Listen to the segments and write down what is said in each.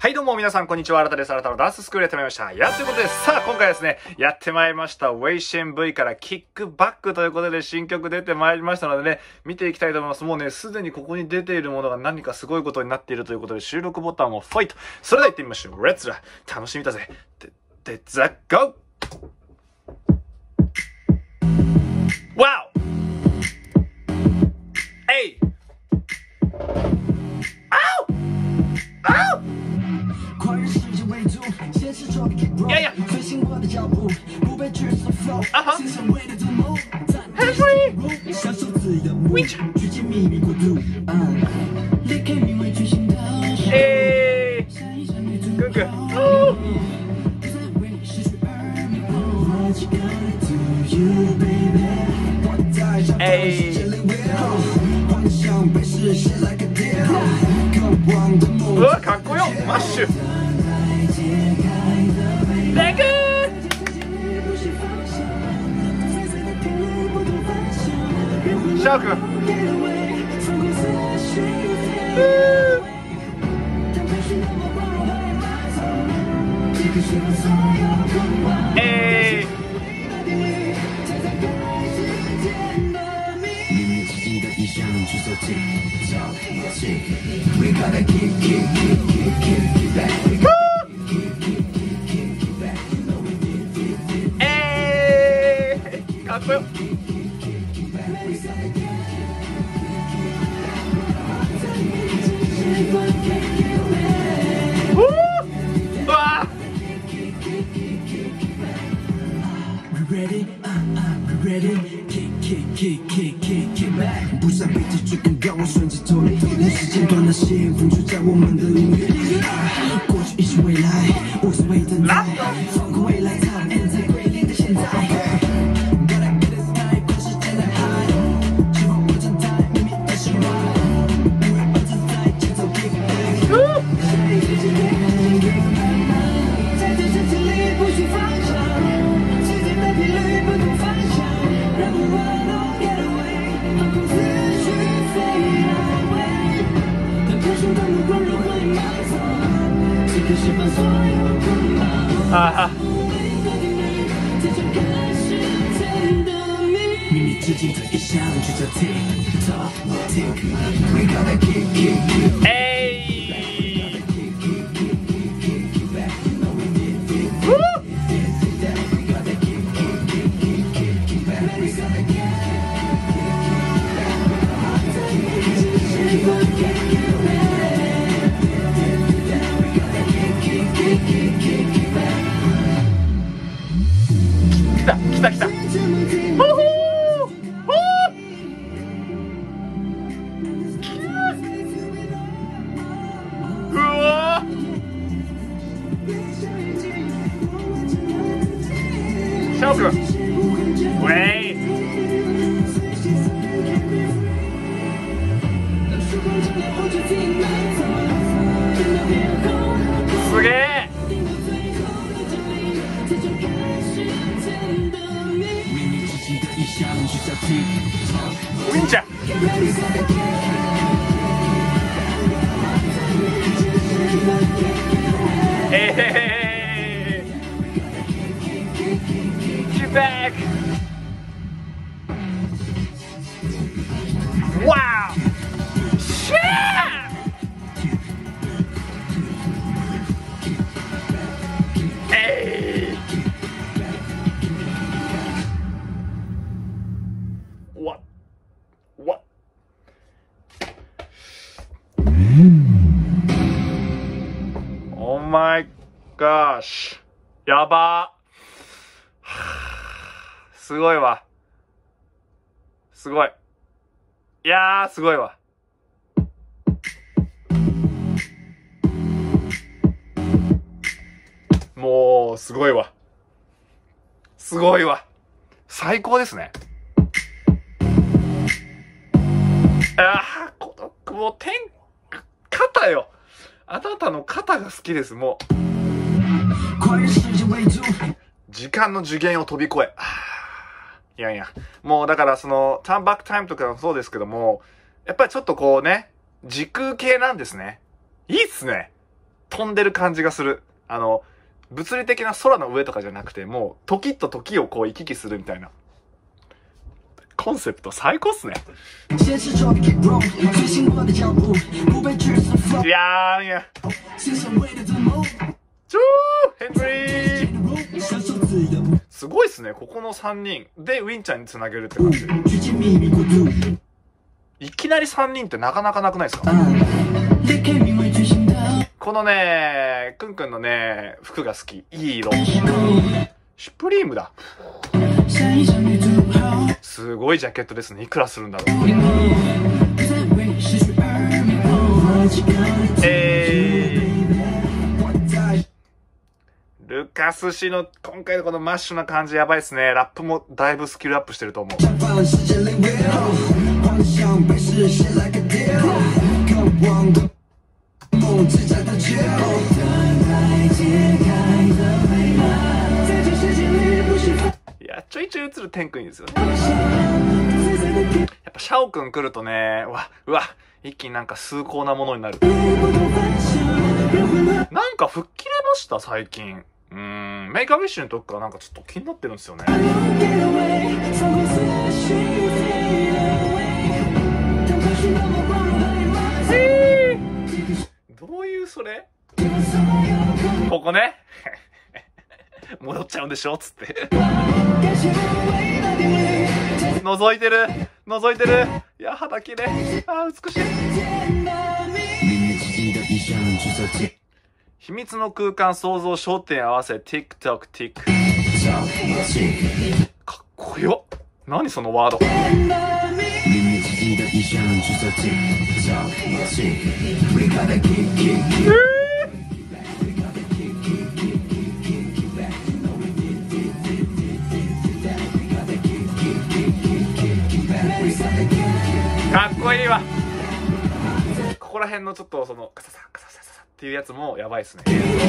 はいどうも皆さんこんにちは。新田です。新田のダンススクールやってまいりました。ということで、さあ今回はですね、やってまいりました。ウェイシェン V からキックバックということで新曲出てまいりましたのでね、見ていきたいと思います。もうね、すでにここに出ているものが何かすごいことになっているということで、収録ボタンをファイト。それでは行ってみましょう。レッツラ楽しみだぜ。で、ザ・ゴーワオえい呀呀！啊哈！Henry， Winch， 哎，哥哥，哦，哎，かっこよ、マッシュ。レグシャオ君かっこよ不想被这追赶，让我顺着头那时间段那些风吹在我们的音乐里，过去以及未来无所谓等待，放空未来它们在归零的现在。秘密之境这一项就叫 tick tock tick we gotta kick kick kick 哎来た来たうわシャオ君ウェイすげえウィンチャGet back! Wow! Shit! Hey! What? What? Oh my gosh! やばすごいわ。すごい。いやー、すごいわ。もう、すごいわ。すごいわ。最高ですね。あー、もう、肩よ。あなたの肩が好きです、もう。時間の次元を飛び越え。いやいや。もうだからその、ターンバックタイムとかもそうですけども、やっぱりちょっとこうね、時空系なんですね。いいっすね。 飛んでる感じがする。物理的な空の上とかじゃなくて、もう、時と時をこう行き来するみたいな。コンセプト最高っすね。いやー、ヘンドリーすごいっすね。ここの3人でウィンちゃんにつなげるって感じ。いきなり3人ってなかなかなくないですか？このね、くんくんのね、服が好き。いい色。シュプリームだ。すごいジャケットですね。いくらするんだろう。ルカス氏の今回のこのマッシュな感じやばいですね。ラップもだいぶスキルアップしてると思う。いや、ちょいちょい映る天くんいいですよね。やっぱシャオくん来るとね、うわ、一気になんか崇高なものになる。なんか吹っ切れました、最近。メイクアウィッシュの時からなんかちょっと気になってるんですよね。どういうそれ？ここね。戻っちゃうんでしょつって。覗いてる。いや、肌綺麗。あー、美しい。秘密の空間創造焦点合わせ TikTok Tik。かっこよ。何そのワード。かっこいいわ。ここら辺のちょっとそのカササっていうやつもやばいっすね。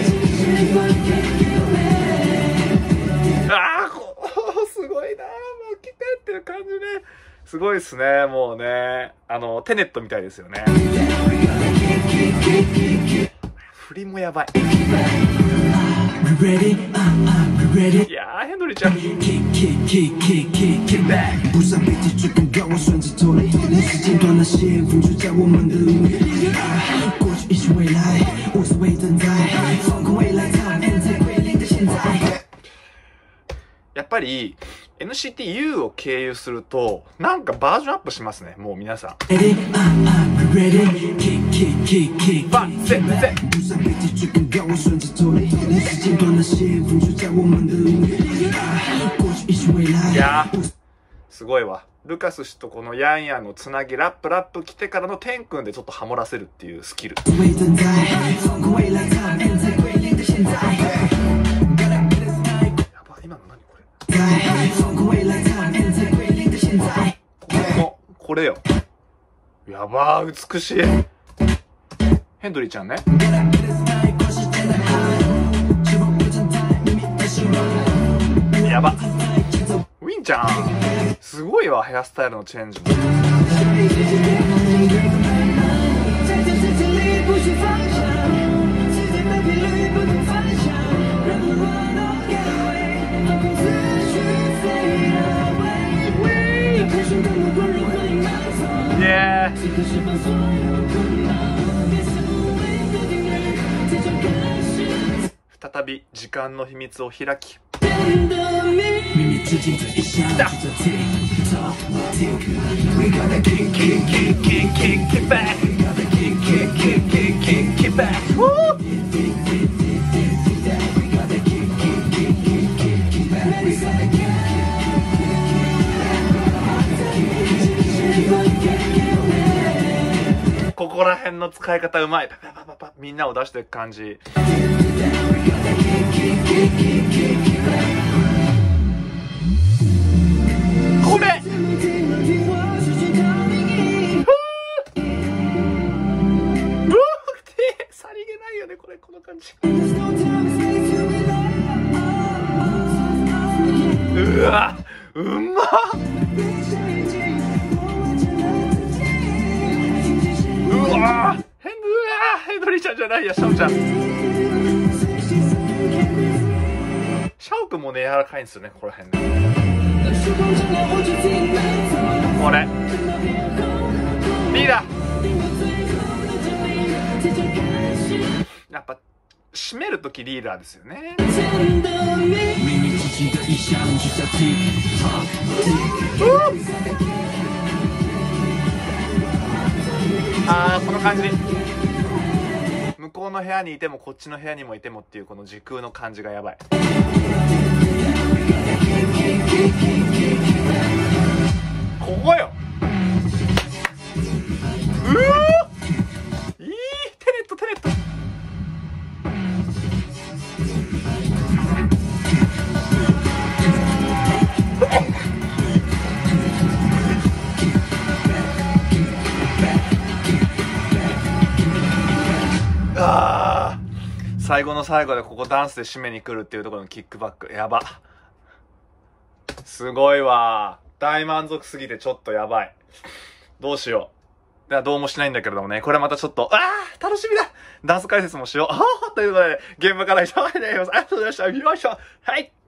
ああ、すごいな。もう来てってる感じね。すごいっすね。もうね、テネットみたいですよね。振りもやばい。いやー、ヘンドリーちゃん。やっぱり NCT U を経由するとなんかバージョンアップしますね。もう皆さん。いやー、すごいわ。ルカス氏とこのヤンヤンのつなぎ、ラップ来てからのテン君でちょっとハモらせるっていうスキル。やば、今の何これ。これよ。やばー、美しい。ヘンドリーちゃんね。やば。ウィンちゃんすごいわ。ヘアスタイルのチェンジも。イエーイ。再び時間の秘密を開き、ここら辺の使い方うまい。みんなを出していく感じ。これさりげないよね、この感じ。うわ、うまっ。うわ、ヘンドリーちゃんじゃないや、シャオちゃん。 シャオくんもね、柔らかいんですよね、ここら辺ね。これ。リーダー。やっぱ、締めるときリーダーですよね。あー、この感じ。向こうの部屋にいてもこっちの部屋にもいてもっていうこの時空の感じがやばい。ここよ。うわー、いい、テネットテネット。あー、最後の最後でここダンスで締めに来るっていうところのキックバックやば。すごいわ。大満足すぎてちょっとやばい。どうしよう。ではどうもしないんだけれどもね、これまたちょっと、楽しみだ。ダンス解説もしよう。ということで、現場から以上でございます。ありがとうございました。よいしょ。はい。